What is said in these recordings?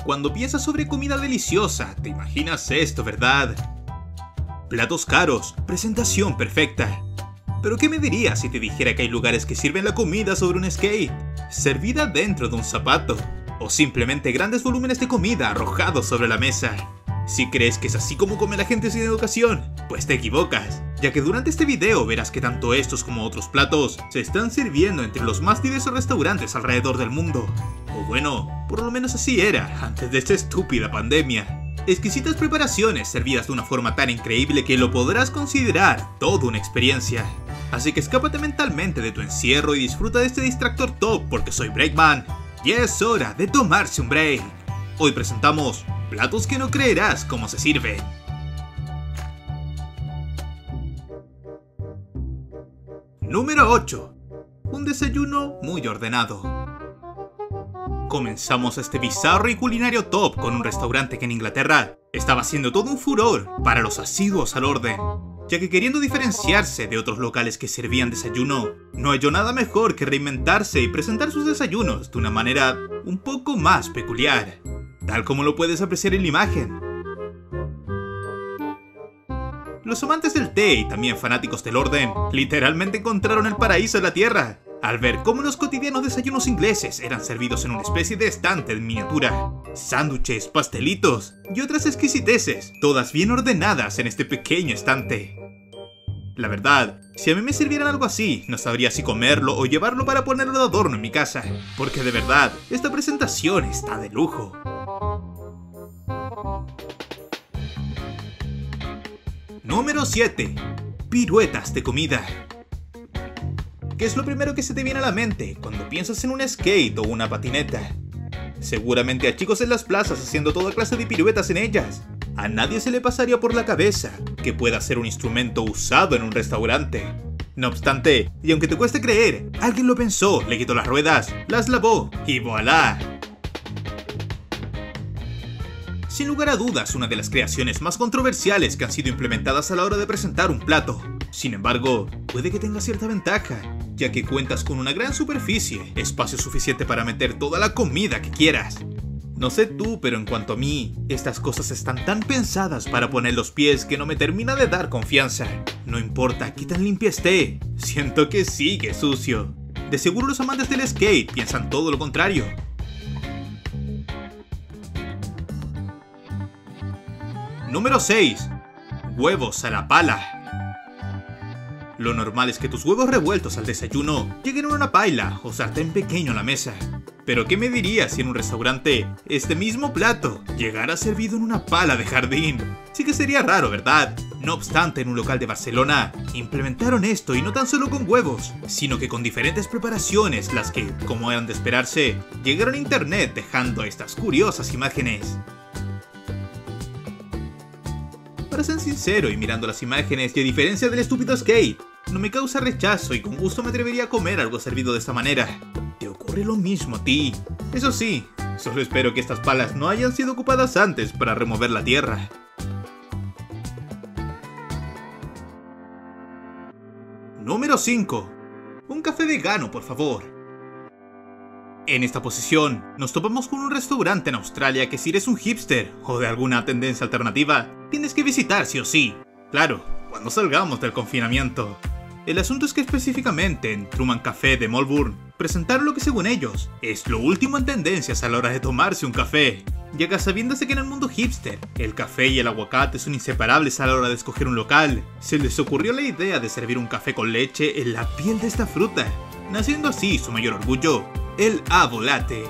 Cuando piensas sobre comida deliciosa, te imaginas esto, ¿verdad? Platos caros, presentación perfecta. Pero ¿qué me dirías si te dijera que hay lugares que sirven la comida sobre un skate, servida dentro de un zapato, o simplemente grandes volúmenes de comida arrojados sobre la mesa? Si crees que es así como come la gente sin educación, pues te equivocas, ya que durante este video verás que tanto estos como otros platos se están sirviendo entre los más diversos restaurantes alrededor del mundo. O bueno, por lo menos así era antes de esta estúpida pandemia. Exquisitas preparaciones servidas de una forma tan increíble que lo podrás considerar toda una experiencia. Así que escápate mentalmente de tu encierro y disfruta de este distractor top porque soy Breakman. Y es hora de tomarse un break. Hoy presentamos platos que no creerás cómo se sirven. Número 8. Un desayuno muy ordenado. Comenzamos este bizarro y culinario top con un restaurante que en Inglaterra estaba haciendo todo un furor para los asiduos al orden, ya que queriendo diferenciarse de otros locales que servían desayuno, no halló nada mejor que reinventarse y presentar sus desayunos de una manera un poco más peculiar, tal como lo puedes apreciar en la imagen. Los amantes del té y también fanáticos del orden literalmente encontraron el paraíso en la tierra al ver cómo los cotidianos desayunos ingleses eran servidos en una especie de estante en miniatura. Sándwiches, pastelitos y otras exquisiteces, todas bien ordenadas en este pequeño estante. La verdad, si a mí me sirvieran algo así, no sabría si comerlo o llevarlo para ponerlo de adorno en mi casa, porque de verdad, esta presentación está de lujo. Número 7. Piruetas de comida. ¿Qué es lo primero que se te viene a la mente cuando piensas en un skate o una patineta? Seguramente a chicos en las plazas haciendo toda clase de piruetas en ellas. A nadie se le pasaría por la cabeza que pueda ser un instrumento usado en un restaurante. No obstante, y aunque te cueste creer, alguien lo pensó, le quitó las ruedas, las lavó y ¡voilá! Sin lugar a dudas, una de las creaciones más controversiales que han sido implementadas a la hora de presentar un plato. Sin embargo, puede que tenga cierta ventaja, ya que cuentas con una gran superficie, espacio suficiente para meter toda la comida que quieras. No sé tú, pero en cuanto a mí, estas cosas están tan pensadas para poner los pies que no me termina de dar confianza. No importa qué tan limpia esté, siento que sigue sucio. De seguro los amantes del skate piensan todo lo contrario. Número 6. Huevos a la pala. Lo normal es que tus huevos revueltos al desayuno lleguen en una paila o sartén pequeño a la mesa. Pero ¿qué me dirías si en un restaurante este mismo plato llegara servido en una pala de jardín? Sí que sería raro, ¿verdad? No obstante, en un local de Barcelona implementaron esto y no tan solo con huevos, sino que con diferentes preparaciones, las que, como eran de esperarse, llegaron a internet dejando estas curiosas imágenes. Para ser sincero y mirando las imágenes y a diferencia del estúpido skate, no me causa rechazo y con gusto me atrevería a comer algo servido de esta manera. ¿Te ocurre lo mismo a ti? Eso sí, solo espero que estas palas no hayan sido ocupadas antes para remover la tierra. Número 5. Un café vegano, por favor. En esta posición, nos topamos con un restaurante en Australia que si eres un hipster o de alguna tendencia alternativa, tienes que visitar sí o sí. Claro, cuando salgamos del confinamiento. El asunto es que específicamente en Truman Café de Melbourne, presentaron lo que según ellos, es lo último en tendencias a la hora de tomarse un café. Ya que sabiéndose que en el mundo hipster, el café y el aguacate son inseparables a la hora de escoger un local, se les ocurrió la idea de servir un café con leche en la piel de esta fruta, naciendo así su mayor orgullo, el Avo-Latte.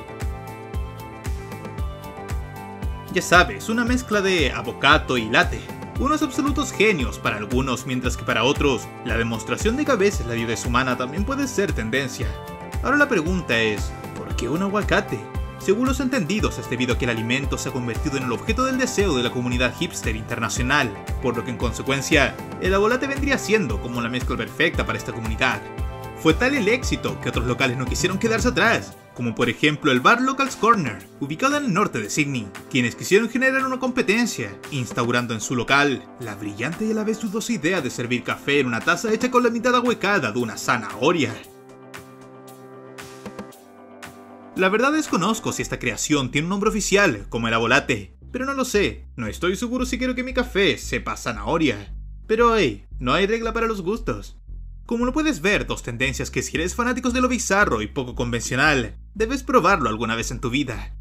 Ya sabes, una mezcla de avocado y latte. Unos absolutos genios para algunos, mientras que para otros, la demostración de que a veces la dieta humana también puede ser tendencia. Ahora la pregunta es, ¿por qué un aguacate? Según los entendidos, es debido a que el alimento se ha convertido en el objeto del deseo de la comunidad hipster internacional, por lo que en consecuencia, el Avo-Latte vendría siendo como la mezcla perfecta para esta comunidad. Fue tal el éxito que otros locales no quisieron quedarse atrás, como por ejemplo el bar Locals Corner, ubicado en el norte de Sydney, quienes quisieron generar una competencia, instaurando en su local la brillante y a la vez dudosa idea de servir café en una taza hecha con la mitad ahuecada de una zanahoria. La verdad desconozco si esta creación tiene un nombre oficial, como el abolate, pero no lo sé. No estoy seguro si quiero que mi café sepa zanahoria. Pero hey, no hay regla para los gustos. Como lo puedes ver, dos tendencias que si eres fanático de lo bizarro y poco convencional, debes probarlo alguna vez en tu vida.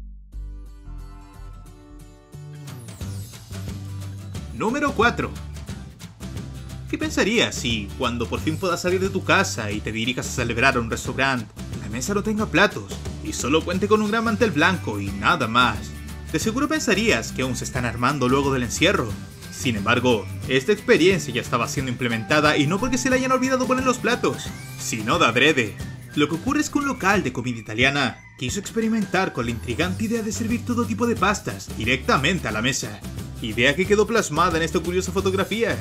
Número 4. ¿Qué pensarías si, cuando por fin puedas salir de tu casa y te dirijas a celebrar a un restaurante, la mesa no tenga platos y solo cuente con un gran mantel blanco y nada más? De seguro pensarías que aún se están armando luego del encierro. Sin embargo, esta experiencia ya estaba siendo implementada y no porque se le hayan olvidado poner los platos, sino de adrede. Lo que ocurre es que un local de comida italiana quiso experimentar con la intrigante idea de servir todo tipo de pastas directamente a la mesa. Idea que quedó plasmada en esta curiosa fotografía.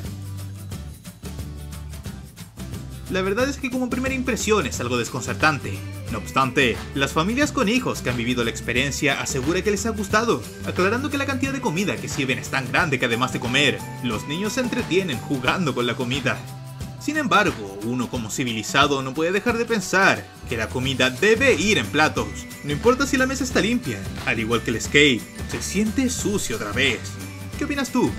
La verdad es que como primera impresión es algo desconcertante. No obstante, las familias con hijos que han vivido la experiencia aseguran que les ha gustado, aclarando que la cantidad de comida que sirven es tan grande que además de comer, los niños se entretienen jugando con la comida. Sin embargo, uno como civilizado no puede dejar de pensar que la comida debe ir en platos. No importa si la mesa está limpia, al igual que el skate, se siente sucio otra vez. ¿Qué opinas tú?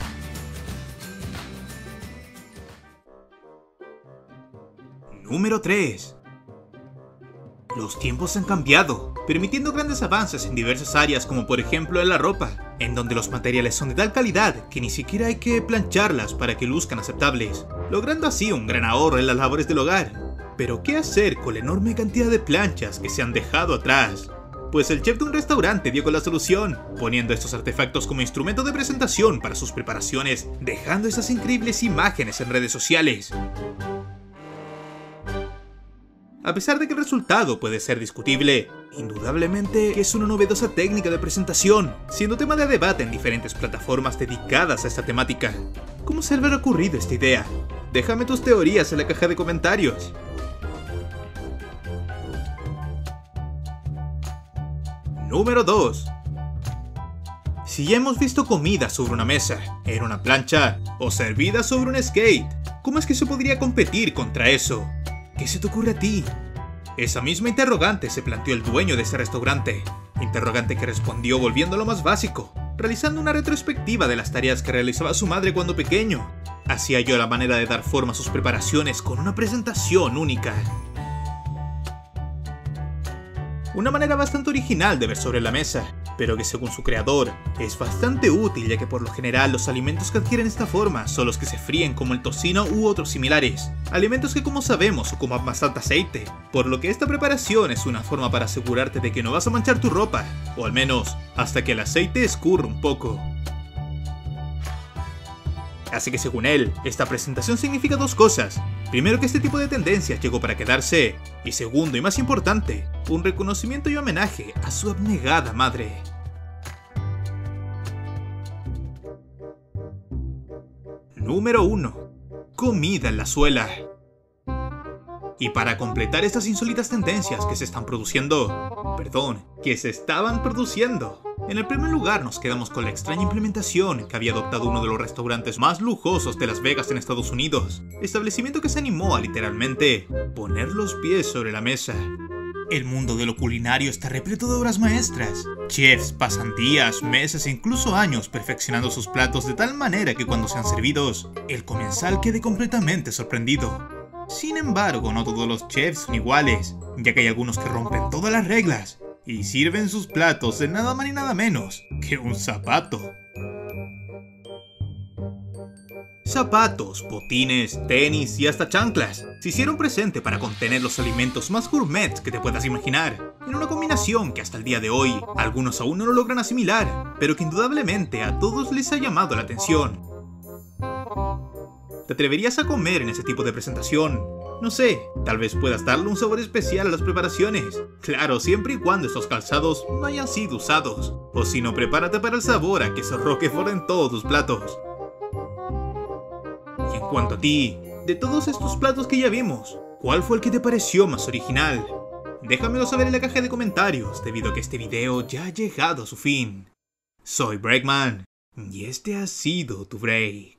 Número 3. Los tiempos han cambiado, permitiendo grandes avances en diversas áreas como por ejemplo en la ropa, en donde los materiales son de tal calidad que ni siquiera hay que plancharlas para que luzcan aceptables, logrando así un gran ahorro en las labores del hogar. Pero ¿qué hacer con la enorme cantidad de planchas que se han dejado atrás? Pues el chef de un restaurante dio con la solución, poniendo estos artefactos como instrumento de presentación para sus preparaciones, dejando esas increíbles imágenes en redes sociales. A pesar de que el resultado puede ser discutible, indudablemente que es una novedosa técnica de presentación, siendo tema de debate en diferentes plataformas dedicadas a esta temática. ¿Cómo se le habrá ocurrido esta idea? Déjame tus teorías en la caja de comentarios. Número 2. Si ya hemos visto comida sobre una mesa, en una plancha o servida sobre un skate, ¿cómo es que se podría competir contra eso? ¿Qué se te ocurre a ti? Esa misma interrogante se planteó el dueño de ese restaurante, interrogante que respondió volviendo a lo más básico, realizando una retrospectiva de las tareas que realizaba su madre cuando pequeño. Así halló la manera de dar forma a sus preparaciones con una presentación única. Una manera bastante original de ver sobre la mesa, pero que según su creador, es bastante útil ya que por lo general los alimentos que adquieren esta forma son los que se fríen como el tocino u otros similares, alimentos que como sabemos ocupan bastante aceite, por lo que esta preparación es una forma para asegurarte de que no vas a manchar tu ropa, o al menos hasta que el aceite escurra un poco. Así que según él, esta presentación significa dos cosas. Primero, que este tipo de tendencias llegó para quedarse, y segundo y más importante, un reconocimiento y homenaje a su abnegada madre. Número 1. Comida en la suela. Y para completar estas insólitas tendencias que se estaban produciendo, en el primer lugar nos quedamos con la extraña implementación que había adoptado uno de los restaurantes más lujosos de Las Vegas en Estados Unidos, establecimiento que se animó a literalmente poner los pies sobre la mesa. El mundo de lo culinario está repleto de obras maestras. Chefs pasan días, meses e incluso años perfeccionando sus platos de tal manera que cuando sean servidos, el comensal quede completamente sorprendido. Sin embargo, no todos los chefs son iguales, ya que hay algunos que rompen todas las reglas y sirven sus platos de nada más ni nada menos que un zapato. Zapatos, botines, tenis y hasta chanclas se hicieron presente para contener los alimentos más gourmet que te puedas imaginar, en una combinación que hasta el día de hoy algunos aún no lo logran asimilar, pero que indudablemente a todos les ha llamado la atención. ¿Te atreverías a comer en ese tipo de presentación? No sé, tal vez puedas darle un sabor especial a las preparaciones. Claro, siempre y cuando estos calzados no hayan sido usados. O si no, prepárate para el sabor a queso Roquefort en todos tus platos. Y en cuanto a ti, de todos estos platos que ya vimos, ¿cuál fue el que te pareció más original? Déjamelo saber en la caja de comentarios, debido a que este video ya ha llegado a su fin. Soy Breakman, y este ha sido tu break.